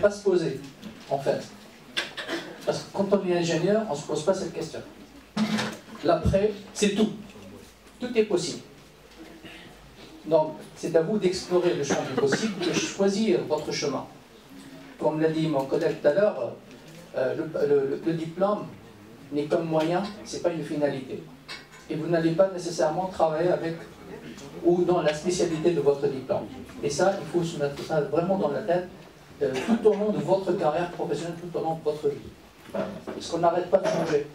pas se poser, en fait. Parce que quand on est ingénieur, on ne se pose pas cette question. L'après, c'est tout. Tout est possible. Donc, c'est à vous d'explorer le champ du possible, de choisir votre chemin. Comme l'a dit mon collègue tout à l'heure, le diplôme n'est comme moyen, ce n'est pas une finalité. Et vous n'allez pas nécessairement travailler avec ou dans la spécialité de votre diplôme. Et ça, il faut se mettre ça vraiment dans la tête tout au long de votre carrière professionnelle, tout au long de votre vie. Parce qu'on n'arrête pas de changer.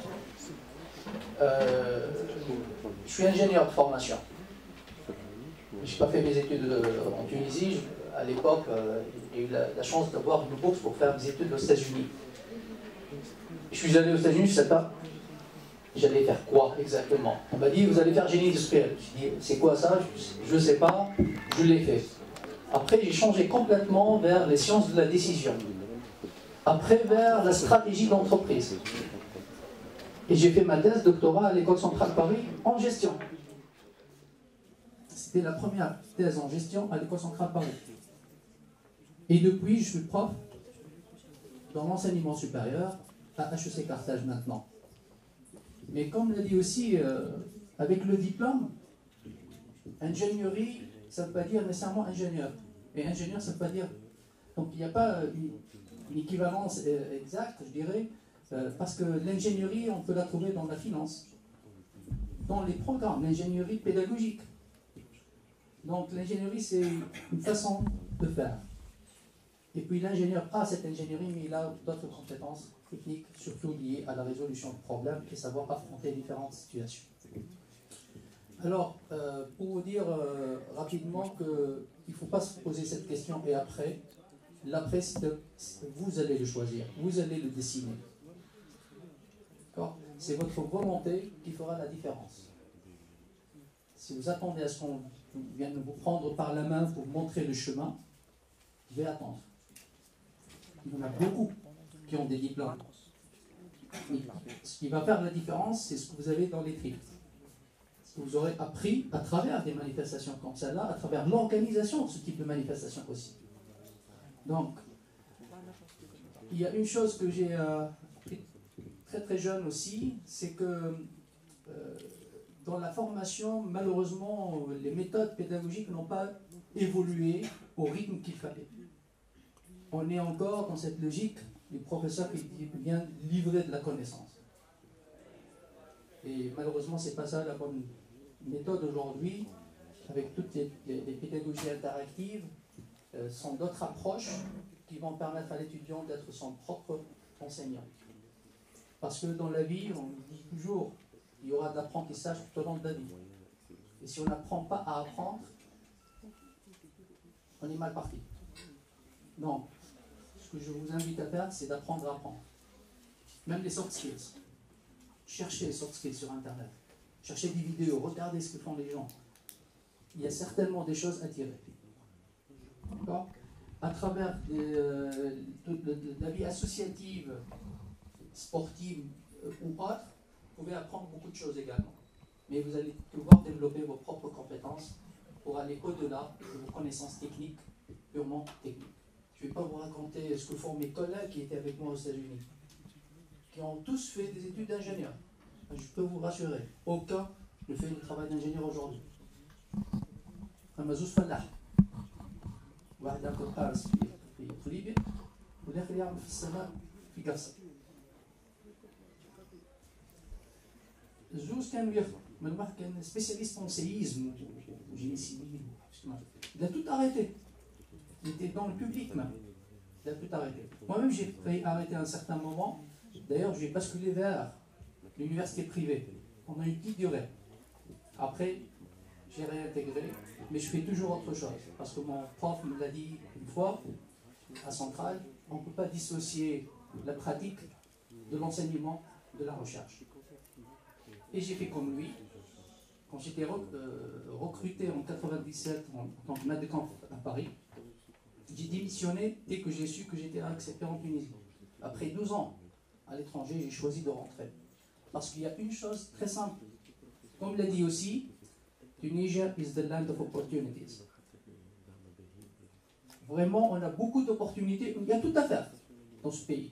Je suis ingénieur de formation. Je n'ai pas fait mes études en Tunisie. À l'époque, j'ai eu la chance d'avoir une bourse pour faire mes études aux États-Unis. Je suis allé aux États-Unis, je ne sais pas. J'allais faire quoi exactement? On m'a dit, vous allez faire génie industriel. Je dis, c'est quoi ça? Je ne sais pas, je l'ai fait. Après, j'ai changé complètement vers les sciences de la décision. Après, vers la stratégie d'entreprise. Et j'ai fait ma thèse doctorat à l'École centrale Paris en gestion. C'était la première thèse en gestion à l'École centrale Paris. Et depuis, je suis prof dans l'enseignement supérieur à HEC Carthage maintenant. Mais comme l'a dit aussi, avec le diplôme, ingénierie, ça ne veut pas dire nécessairement ingénieur. Et ingénieur, ça ne veut pas dire... Donc il n'y a pas une équivalence exacte, je dirais, parce que l'ingénierie, on peut la trouver dans la finance, dans les programmes, l'ingénierie pédagogique. Donc l'ingénierie, c'est une façon de faire. Et puis l'ingénieur a cette ingénierie, mais il a d'autres compétences techniques, surtout liées à la résolution de problèmes et savoir affronter différentes situations. Alors, pour vous dire rapidement qu'il ne faut pas se poser cette question et après, l'après, vous allez le choisir, vous allez le dessiner. C'est votre volonté qui fera la différence. Si vous attendez à ce qu'on vienne vous prendre par la main pour vous montrer le chemin, vous devez attendre. Il y en a beaucoup qui ont des diplômes. Ce qui va faire la différence, c'est ce que vous avez dans les tripes. Ce que vous aurez appris à travers des manifestations comme celle-là, à travers l'organisation de ce type de manifestation aussi. Donc, il y a une chose que j'ai appris très très jeune aussi, c'est que dans la formation, malheureusement, les méthodes pédagogiques n'ont pas évolué au rythme qu'il fallait. On est encore dans cette logique du professeur qui vient livrer de la connaissance. Et malheureusement, ce n'est pas ça la bonne méthode aujourd'hui, avec toutes les pédagogies interactives, sont d'autres approches qui vont permettre à l'étudiant d'être son propre enseignant. Parce que dans la vie, on dit toujours, il y aura de l'apprentissage tout au long de la vie. Et si on n'apprend pas à apprendre, on est mal parti. Donc, ce que je vous invite à faire, c'est d'apprendre à apprendre. Même les soft skills. Cherchez les soft skills sur Internet. Cherchez des vidéos, regardez ce que font les gens. Il y a certainement des choses à tirer. D'accord? À travers la vie associative, sportive ou autre, vous pouvez apprendre beaucoup de choses également. Mais vous allez devoir développer vos propres compétences pour aller au-delà de vos connaissances techniques, purement techniques. Je ne vais pas vous raconter ce que font mes collègues qui étaient avec moi aux États-Unis, qui ont tous fait des études d'ingénieur. Je peux vous rassurer, aucun ne fait le travail d'ingénieur aujourd'hui. Amazouz Fallah. واحد ياكل قارص في ليبيا والاخر يعمل في السماء في قرصه. الزوز كانوا يخدموا، من واحد كان spécialiste en séisme ou génie civil. Il a tout arrêté. Il était dans le public même. Il a tout arrêté. Moi-même, j'ai failli arrêter à un certain moment. D'ailleurs, j'ai basculé vers l'université privée pendant une petite durée. Après, j'ai réintégré, mais je fais toujours autre chose. Parce que mon prof me l'a dit une fois, à Centrale, on ne peut pas dissocier la pratique de l'enseignement, de la recherche. Et j'ai fait comme lui. Quand j'étais recruté en 97 en tant que maître de camp à Paris, j'ai démissionné dès que j'ai su que j'étais accepté en Tunisie. Après 12 ans à l'étranger, j'ai choisi de rentrer. Parce qu'il y a une chose très simple. Comme l'a dit aussi, Tunisia is the land of opportunities. Vraiment, on a beaucoup d'opportunités. Il y a tout à faire dans ce pays.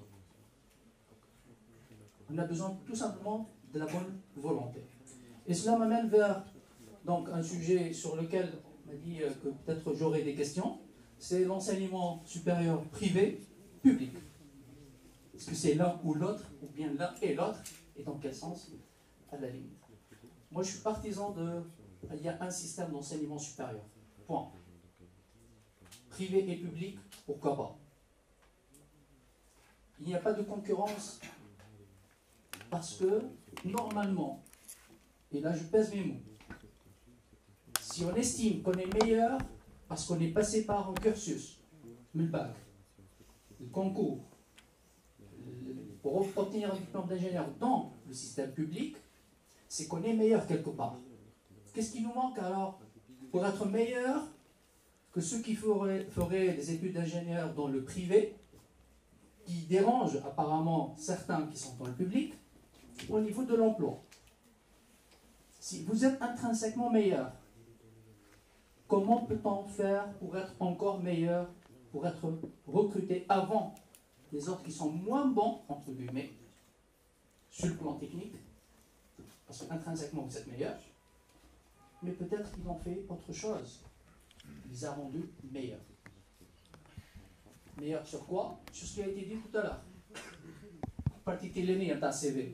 On a besoin tout simplement de la bonne volonté. Et cela m'amène vers donc, un sujet sur lequel on m'a dit que peut-être j'aurai des questions. C'est l'enseignement supérieur privé, public. Est-ce que c'est l'un ou l'autre, ou bien l'un et l'autre, et dans quel sens, à la limite. Moi, je suis partisan de... Il y a un système d'enseignement supérieur. Point. Privé et public, pourquoi pas. Il n'y a pas de concurrence parce que, normalement, et là je pèse mes mots, si on estime qu'on est meilleur parce qu'on est passé par un cursus, le bac, le concours, pour obtenir un diplôme d'ingénieur dans le système public, c'est qu'on est meilleur quelque part. Qu'est-ce qui nous manque alors pour être meilleur que ceux qui feraient des études d'ingénieur dans le privé, qui dérangent apparemment certains qui sont dans le public, au niveau de l'emploi? Si vous êtes intrinsèquement meilleur, comment peut-on faire pour être encore meilleur, pour être recruté avant les autres qui sont moins bons, entre guillemets, sur le plan technique, parce qu'intrinsèquement vous êtes meilleur, mais peut-être qu'ils ont fait autre chose. Il les a rendus meilleurs. Meilleurs sur quoi? Sur ce qui a été dit tout à l'heure. Partie Télénie est un CV.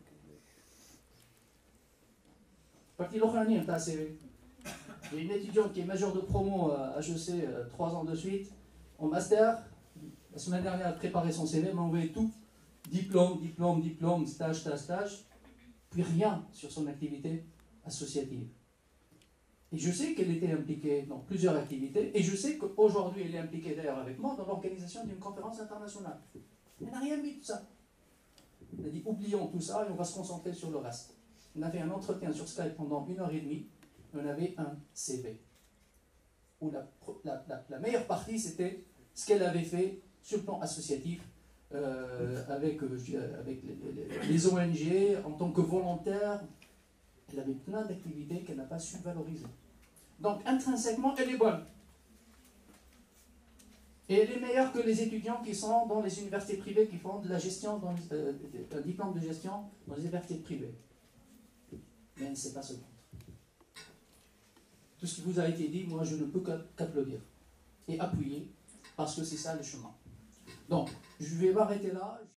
Partie Lochrani est un CV. Il y a une étudiante qui est majeure de promo à HEC 3 ans de suite, en master. La semaine dernière, elle a préparé son CV, elle m'a envoyé tout. Diplôme, diplôme, diplôme, stage, stage, stage. Puis rien sur son activité associative. Et je sais qu'elle était impliquée dans plusieurs activités, et je sais qu'aujourd'hui, elle est impliquée d'ailleurs avec moi dans l'organisation d'une conférence internationale. Elle n'a rien mis de ça. Elle a dit, oublions tout ça et on va se concentrer sur le reste. On a fait un entretien sur Skype pendant 1h30, et on avait un CV. Où la meilleure partie, c'était ce qu'elle avait fait sur le plan associatif, avec les ONG, en tant que volontaire. Elle avait plein d'activités qu'elle n'a pas su valoriser. Donc, intrinsèquement, elle est bonne. Et elle est meilleure que les étudiants qui sont dans les universités privées, qui font de la gestion, un diplôme de gestion dans les universités privées. Mais elle ne sait pas se battre. Tout ce qui vous a été dit, moi, je ne peux qu'applaudir et appuyer, parce que c'est ça le chemin. Donc, je vais m'arrêter là.